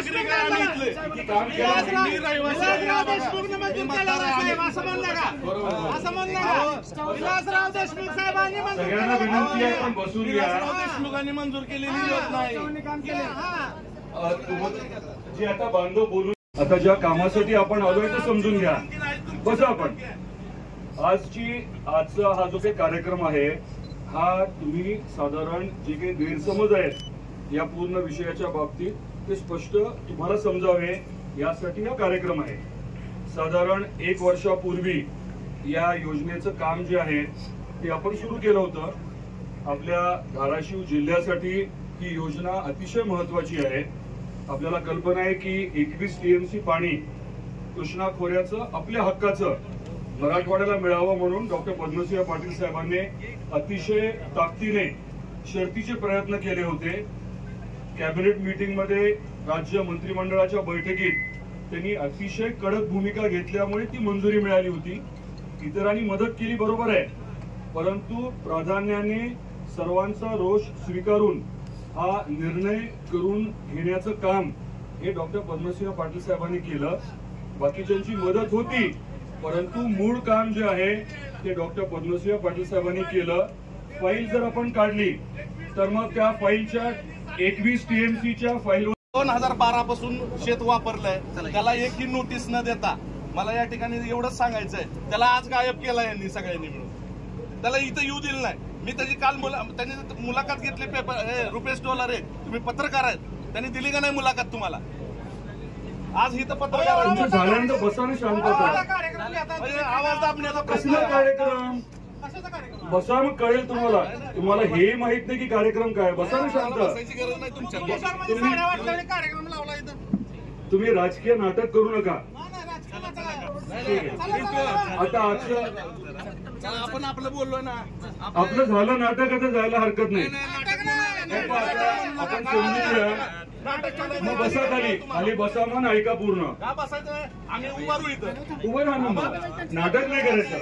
नागरिक आहे आम्ही इथले. विलासराव देशमुखने मंजूर केलं साहेब असं म्हणलं का? असं म्हणलं का? विलासराव देशमुख साहेबांनी सगळ्यांना विनंती आहे पण बसून घ्या. देशमुखांनी मंजूर केलेली योजना जी आता बांधव बोलून आता ज्या कामासाठी आपण आलोय ते समजून घ्या. बसा आपण. आजचा हा जो काही कार्यक्रम आहे हा तुम्ही साधारण जे काही गैरसमज आहेत या पूर्ण विषयाच्या बाबतीत ते स्पष्ट तुम्हाला समजावे यासाठी हा कार्यक्रम आहे. साधारण 1 वर्षापूर्वी या योजनेचं काम जे आहे ते आपण सुरू केलं होतं. आपल्या धाराशिव जिल्ह्यासाठी ही योजना अतिशय महत्वाची आहे. आपल्याला कल्पना आहे की 21 टीएमसी पाणी कृष्णा खोऱ्याचं आपल्या हक्काचं मराठवाड्याला मिळावं म्हणून डॉक्टर पद्मसिंह पाटील साहेबांनी अतिशय ताकदीने शर्तीचे प्रयत्न केले होते. कॅबिनेट मीटिंग मध्ये राज्य मंत्रिमंडळाच्या बैठकीत त्यांनी अतिशय कडक भूमिका घेतल्यामुळे ती मंजुरी मिळाली होती. इतरांनी मदत केली बरोबर आहे, परंतु प्राधान्याने सर्वांचा रोष स्वीकारून हा निर्णय करून घेण्याचं काम हे डॉक्टर पद्मसिंह पाटील साहेबांनी केलं. बाकीच्यांची मदत होती, परंतु मूळ काम जे आहे ते डॉक्टर पद्मसिंह पाटील साहेबांनी केलं. फाईल जर आपण काढली तर मग त्या फाईलच्या 21 टीएमसीच्या फाईल 2012 पासून शेत वापरलंय. त्याला एकही नोटीस न देता मला या ठिकाणी एवढंच सांगायचंय, त्याला आज गायब केला यांनी सगळ्यांनी मिळून. त्याला इथं येऊ दिलं नाही. मी त्याची काल त्यांनी मुलाखत घेतली. पेपर रुपेश डोलार आहे, तुम्ही पत्रकार आहेत, त्यांनी दिली का नाही मुलाखत तुम्हाला? आज इथं पत्रकार झाल्यानंतर बसाने शांतता आवाज दाबण्याचा कसला कार्यक्रम बसा मग कळेल तुम्हाला. तुम्हाला हे माहित नाही की कार्यक्रम काय. बसा शांत. बसायची गरज नाही तुमच्या. कार्यक्रम लावला इथं. तुम्ही राजकीय नाटक करू नका. आता आपण आपलं बोललो ना, आपलं झालं नाटक. आता जायला हरकत नाही. आपण समजून घ्या. मग बसा खाली. खाली बसा मग ऐका पूर्ण. का बसायचं? आम्ही उभारू इथं. उभं राहा ना. नाटक नाही करायचं.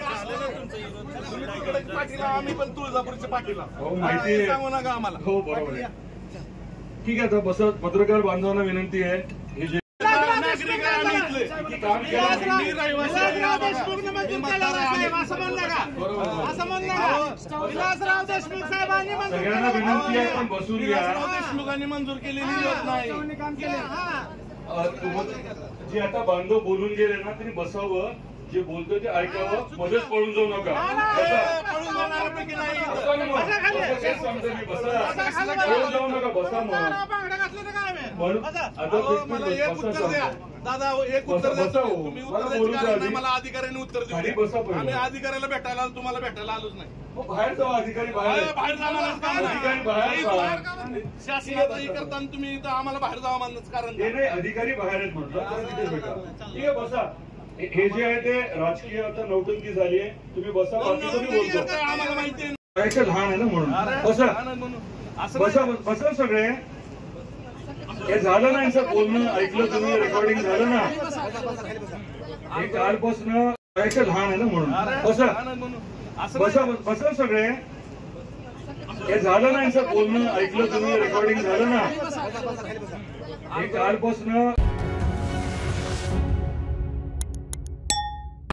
पाठीला आम्ही पण तुळजापूरच्या पाठीला. हो माहिती आहे. सांगू नका आम्हाला. हो बरोबर आहे. ठीक आहे. आता बसा. पत्रकार बांधवांना विनंती आहे हे जे नागरिक आहे आम्ही इथले. विलासराव देशमुखने मंजूर केलं साहेब असं म्हणलं का? असं म्हणलं का? विलासराव देशमुख साहेबांनी सगळ्यांना विनंती आहे पण बसून घ्या. देशमुखांनी मंजूर केलेली योजना जी आता बांधव बोलून गेले ना त्यांनी बसावं. जे बोलतोय ते ऐकावं. मध्येच पळून जाऊ नका. पळून जाणाऱ्यापैकी नाही. पळून जाऊ नका. बसा मग. दादा एक उत्तर द्या. तुम्ही उत्तर द्यायची कारण नाही. मला अधिकाऱ्यांनी उत्तर दिलं. आम्ही अधिकाऱ्याला भेटायला आलो, तुम्हाला भेटायला आलोच नाही. बाहेर जाऊ. अधिकारी बाहेर शासनाचं हे करताना तुम्ही आम्हाला बाहेर जावं मानच कारण नाही. अधिकारी बाहेर आहेत म्हटलं तिथे भेटा. ठीक आहे बसा. हे जे आहे ते राजकीय आता नौटंकी झाली आहे. तुम्ही बसा. बाकी तुम्ही बोलतो आम्हाला माहिती आहे. लहान आहे ना म्हणून बसा. बसा बसा सगळे. हे झालं ना यांचं बोलणं ऐकलं तुम्ही. रेकॉर्डिंग झालं ना. हे कालपासून लहान आहे ना म्हणून बसा. बसा बसा सगळे. हे झालं ना यांचं बोलणं ऐकलं तुम्ही. रेकॉर्डिंग झालं ना. हे कालपासून